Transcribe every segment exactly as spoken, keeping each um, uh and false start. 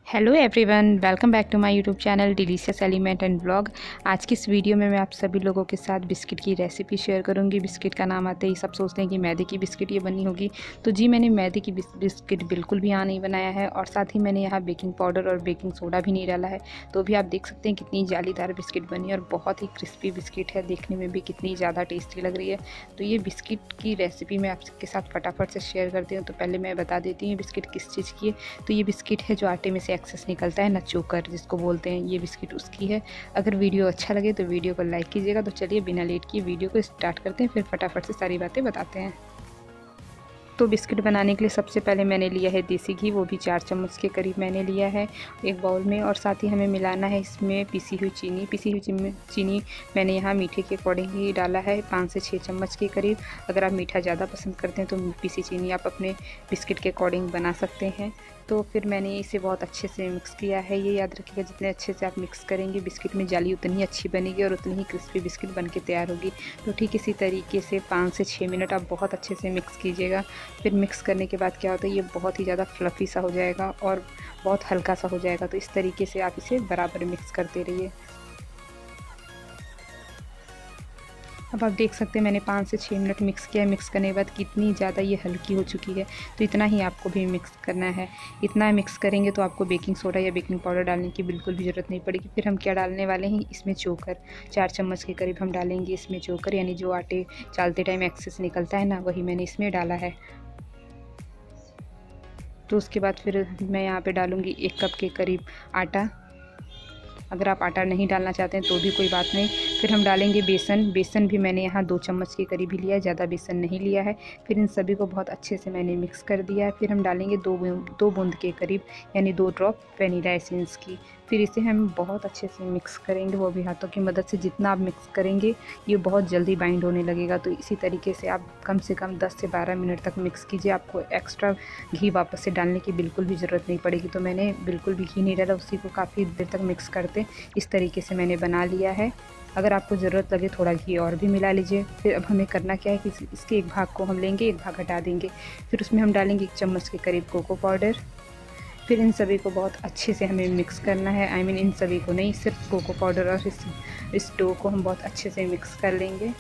Hello everyone, welcome back to my YouTube channel delicious element and blog. आज की इस video में मैं आप सभी लोगों के साथ बिस्किट की रेसिपी शेयर करूंगी। बिस्किट का नाम आते ही सब सोचते हैं कि मैदे की बिस्किट ये बनी होगी, तो जी मैंने मैदे की बिस्किट बिल्कुल भी यहाँ नहीं बनाया है। और साथ ही मैंने यहाँ बेकिंग पाउडर और बेकिंग सोडा भी नहीं डाला है, तो भी आप देख सकते हैं कितनी जालीदार बिस्किट बनी और बहुत ही क्रिस्पी बिस्किट है, देखने में भी कितनी ज़्यादा टेस्टी लग रही है। तो ये बिस्किट की रेसिपी मैं आपके साथ फटाफट से शेयर करती हूँ। तो पहले मैं बता देती हूँ बिस्किट किस चीज़ की है। तो ये बिस्किट है जो आटे में से एक्सेस निकलता है ना, चोकर जिसको बोलते हैं, ये बिस्किट उसकी है। अगर वीडियो अच्छा लगे तो वीडियो को लाइक कीजिएगा। तो चलिए बिना लेट किए वीडियो को स्टार्ट करते हैं, फिर फटाफट से सारी बातें बताते हैं। तो बिस्किट बनाने के लिए सबसे पहले मैंने लिया है देसी घी, वो भी चार चम्मच के करीब मैंने लिया है एक बाउल में। और साथ ही हमें मिलाना है इसमें पिसी हुई चीनी। पिसी हुई चीनी मैंने यहाँ मीठे के अकॉर्डिंग ही डाला है, पाँच से छः चम्मच के करीब। अगर आप मीठा ज़्यादा पसंद करते हैं तो पिसी चीनी आप अपने बिस्किट के अकॉर्डिंग बना सकते हैं। तो फिर मैंने इसे बहुत अच्छे से मिक्स किया है। ये याद रखिएगा, जितने अच्छे से आप मिक्स करेंगे बिस्किट में जाली उतनी ही अच्छी बनेगी और उतनी ही क्रिस्पी बिस्किट बन के तैयार होगी। तो ठीक इसी तरीके से पाँच से छः मिनट आप बहुत अच्छे से मिक्स कीजिएगा। फिर मिक्स करने के बाद क्या होता है, ये बहुत ही ज़्यादा फ्लफ़ी सा हो जाएगा और बहुत हल्का सा हो जाएगा। तो इस तरीके से आप इसे बराबर मिक्स करते रहिए। अब आप देख सकते हैं मैंने पाँच से छः मिनट मिक्स किया है। मिक्स करने के बाद कितनी ज़्यादा ये हल्की हो चुकी है। तो इतना ही आपको भी मिक्स करना है। इतना मिक्स करेंगे तो आपको बेकिंग सोडा या बेकिंग पाउडर डालने की बिल्कुल भी ज़रूरत नहीं पड़ेगी। फिर हम क्या डालने वाले हैं इसमें, चोकर चार चम्मच के करीब हम डालेंगे इसमें चोकर, यानी जो आटे चालते टाइम एक्सेस निकलता है ना, वही मैंने इसमें डाला है। तो उसके बाद फिर मैं यहाँ पे डालूँगी एक कप के करीब आटा। अगर आप आटा नहीं डालना चाहते हैं तो भी कोई बात नहीं। फिर हम डालेंगे बेसन। बेसन भी मैंने यहाँ दो चम्मच के करीब ही लिया है, ज़्यादा बेसन नहीं लिया है। फिर इन सभी को बहुत अच्छे से मैंने मिक्स कर दिया है। फिर हम डालेंगे दो दो बूंद के करीब, यानी दो ड्रॉप वनीला एसेंस की। फिर इसे हम बहुत अच्छे से मिक्स करेंगे, वो भी हाथों की मदद से। जितना आप मिक्स करेंगे ये बहुत जल्दी बाइंड होने लगेगा। तो इसी तरीके से आप कम से कम दस से बारह मिनट तक मिक्स कीजिए। आपको एक्स्ट्रा घी वापस से डालने की बिल्कुल भी ज़रूरत नहीं पड़ेगी। तो मैंने बिल्कुल भी घी नहीं डाला, उसी को काफ़ी देर तक मिक्स करते इस तरीके से मैंने बना लिया है। अगर आपको ज़रूरत लगे थोड़ा घी और भी मिला लीजिए। फिर अब हमें करना क्या है कि इसके एक भाग को हम लेंगे, एक भाग हटा देंगे। फिर उसमें हम डालेंगे एक चम्मच के करीब कोको पाउडर। फिर इन सभी को बहुत अच्छे से हमें मिक्स करना है। आई मीन इन सभी को नहीं, सिर्फ कोको पाउडर और इस इस डो को हम बहुत अच्छे से मिक्स कर लेंगे।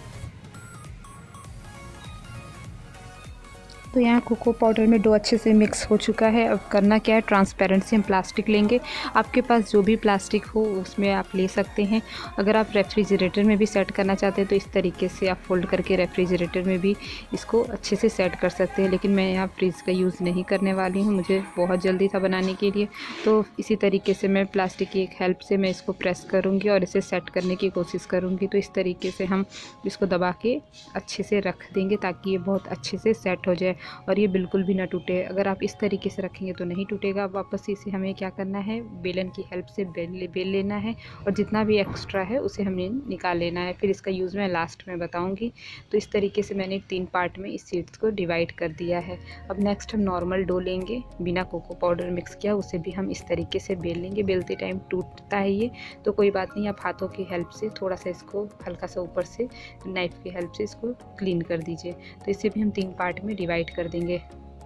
तो यहाँ कोको पाउडर में डो अच्छे से मिक्स हो चुका है। अब करना क्या है, ट्रांसपेरेंट से हम प्लास्टिक लेंगे। आपके पास जो भी प्लास्टिक हो उसमें आप ले सकते हैं। अगर आप रेफ्रिजरेटर में भी सेट करना चाहते हैं तो इस तरीके से आप फोल्ड करके रेफ्रिजरेटर में भी इसको अच्छे से सेट कर सकते हैं। लेकिन मैं यहाँ फ्रिज का यूज़ नहीं करने वाली हूँ, मुझे बहुत जल्दी था बनाने के लिए। तो इसी तरीके से मैं प्लास्टिक की एक हेल्प से मैं इसको प्रेस करूँगी और इसे सेट करने की कोशिश करूँगी। तो इस तरीके से हम इसको दबा के अच्छे से रख देंगे ताकि ये बहुत अच्छे से सेट हो जाए और ये बिल्कुल भी ना टूटे। अगर आप इस तरीके से रखेंगे तो नहीं टूटेगा। वापस इसे हमें क्या करना है, बेलन की हेल्प से बेल बेल लेना है और जितना भी एक्स्ट्रा है उसे हमें निकाल लेना है। फिर इसका यूज़ मैं लास्ट में बताऊंगी। तो इस तरीके से मैंने तीन पार्ट में इस शीट्स को डिवाइड कर दिया है। अब नेक्स्ट हम नॉर्मल डो लेंगे, बिना कोको पाउडर मिक्स किया, उसे भी हम इस तरीके से बेल लेंगे। बेलते टाइम टूटता है ये, तो कोई बात नहीं, आप हाथों की हेल्प से थोड़ा सा इसको हल्का सा ऊपर से नाइफ की हेल्प से इसको क्लीन कर दीजिए। तो इसे भी हम तीन पार्ट में डिवाइड कर देंगे।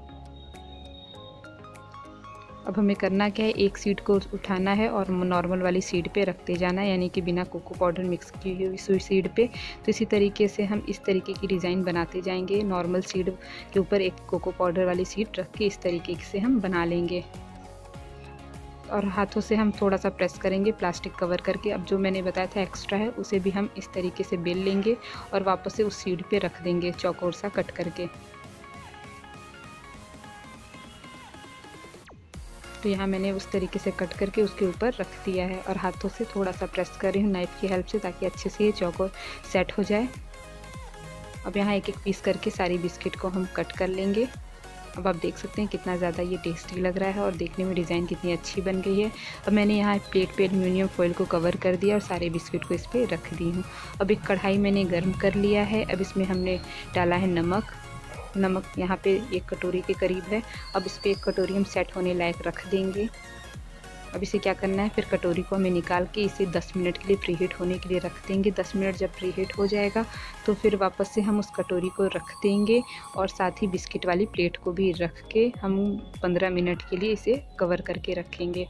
अब हमें करना क्या है, एक सीड को उठाना है और नॉर्मल वाली सीड पे रखते जाना है, यानी कि बिना कोको पाउडर मिक्स की हुई सीड पे। तो इसी तरीके से हम इस तरीके की डिज़ाइन बनाते जाएंगे। नॉर्मल सीड के ऊपर एक कोको पाउडर वाली सीड रख के इस तरीके से हम बना लेंगे और हाथों से हम थोड़ा सा प्रेस करेंगे प्लास्टिक कवर करके। अब जो मैंने बताया था एक्स्ट्रा है उसे भी हम इस तरीके से बेल लेंगे और वापस से उस सीड पे रख देंगे चौकोर सा कट करके। तो यहाँ मैंने उस तरीके से कट करके उसके ऊपर रख दिया है और हाथों से थोड़ा सा प्रेस कर रही हूँ नाइफ़ की हेल्प से, ताकि अच्छे से ये चौकोर सेट हो जाए। अब यहाँ एक एक पीस करके सारी बिस्किट को हम कट कर लेंगे। अब आप देख सकते हैं कितना ज़्यादा ये टेस्टी लग रहा है और देखने में डिज़ाइन कितनी अच्छी बन गई है। अब मैंने यहाँ प्लेट पे एल्यूमिनियम फॉइल को कवर कर दिया और सारे बिस्किट को इस पर रख दी हूँ। अब एक कढ़ाई मैंने गर्म कर लिया है। अब इसमें हमने डाला है नमक। नमक यहाँ पे एक कटोरी के करीब है। अब इस पर एक कटोरी हम सेट होने लायक रख देंगे। अब इसे क्या करना है, फिर कटोरी को हमें निकाल के इसे दस मिनट के लिए प्रीहीट होने के लिए रख देंगे। दस मिनट जब प्रीहीट हो जाएगा तो फिर वापस से हम उस कटोरी को रख देंगे और साथ ही बिस्किट वाली प्लेट को भी रख के हम पंद्रह मिनट के लिए इसे कवर करके रखेंगे।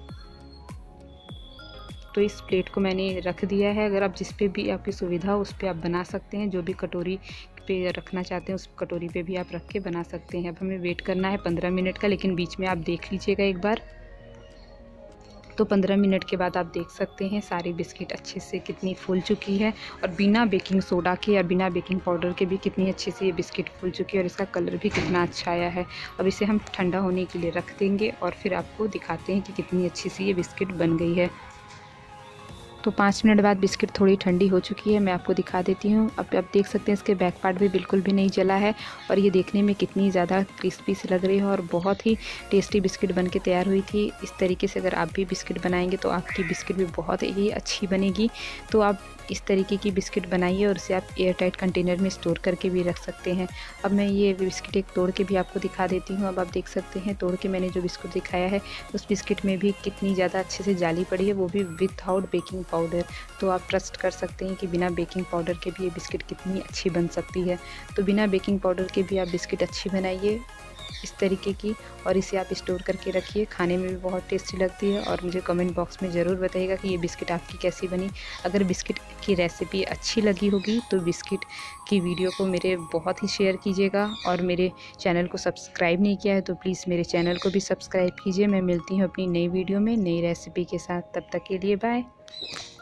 तो इस प्लेट को मैंने रख दिया है। अगर आप जिस पे भी आपकी सुविधा हो उस पे आप बना सकते हैं, जो भी कटोरी पे रखना चाहते हैं उस कटोरी पे भी आप रख के बना सकते हैं। अब हमें वेट करना है पंद्रह मिनट का, लेकिन बीच में आप देख लीजिएगा एक बार। तो पंद्रह मिनट के बाद आप देख सकते हैं सारी बिस्किट अच्छे से कितनी फूल चुकी है और बिना बेकिंग सोडा के या बिना बेकिंग पाउडर के भी कितनी अच्छे से ये बिस्किट फूल चुकी है और इसका कलर भी कितना अच्छा आया है। अब इसे हम ठंडा होने के लिए रख देंगे और फिर आपको दिखाते हैं कि कितनी अच्छी सी ये बिस्किट बन गई है। तो पाँच मिनट बाद बिस्किट थोड़ी ठंडी हो चुकी है, मैं आपको दिखा देती हूँ। अब आप देख सकते हैं इसके बैक पार्ट भी बिल्कुल भी नहीं जला है और ये देखने में कितनी ज़्यादा क्रिस्पी सी लग रही है और बहुत ही टेस्टी बिस्किट बन के तैयार हुई थी। इस तरीके से अगर आप भी बिस्किट बनाएंगे तो आपकी बिस्किट भी बहुत ही अच्छी बनेगी। तो आप इस तरीके की बिस्किट बनाइए और इसे आप एयर टाइट कंटेनर में स्टोर करके भी रख सकते हैं। अब मैं ये बिस्किट एक तोड़ के भी आपको दिखा देती हूँ। अब आप देख सकते हैं तोड़ के मैंने जो बिस्कुट दिखाया है उस बिस्किट में भी कितनी ज़्यादा अच्छे से जाली पड़ी है, वो भी विदाउट बेकिंग पाउडर। तो आप ट्रस्ट कर सकते हैं कि बिना बेकिंग पाउडर के भी ये बिस्किट कितनी अच्छी बन सकती है। तो बिना बेकिंग पाउडर के भी आप बिस्किट अच्छी बनाइए इस तरीके की और इसे आप स्टोर करके रखिए। खाने में भी बहुत टेस्टी लगती है और मुझे कमेंट बॉक्स में ज़रूर बताइएगा कि ये बिस्किट आपकी कैसी बनी। अगर बिस्किट की रेसिपी अच्छी लगी होगी तो बिस्किट की वीडियो को मेरे बहुत ही शेयर कीजिएगा और मेरे चैनल को सब्सक्राइब नहीं किया है तो प्लीज़ मेरे चैनल को भी सब्सक्राइब कीजिए। मैं मिलती हूँ अपनी नई वीडियो में नई रेसिपी के साथ, तब तक के लिए बाय।